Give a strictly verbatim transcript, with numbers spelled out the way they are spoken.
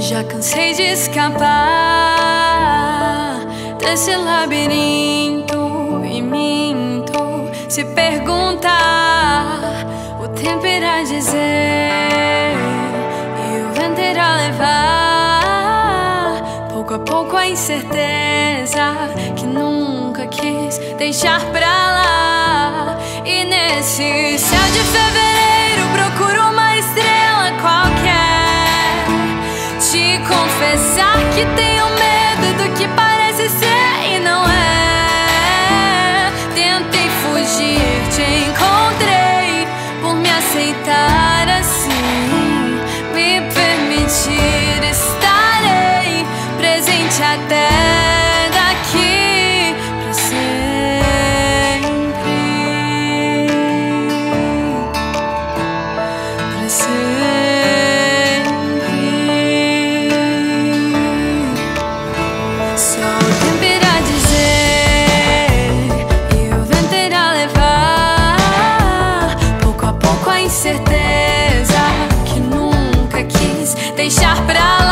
Já cansei de escapar desse labirinto e minto. Se perguntar, o tempo irá dizer e o vento irá levar pouco a pouco a incerteza que nunca quis deixar pra lá. E nesse céu de fevereiro procuro uma estrela qualquer, te confessar que tenho medo do que parece ser e não é. Tentei fugir, te encontrei por me aceitar assim, me permitir. Estarei presente até daqui pra sempre, pra sempre. Só o tempo irá dizer e o vento irá levar pouco a pouco a incerteza que nunca quis deixar pra lá.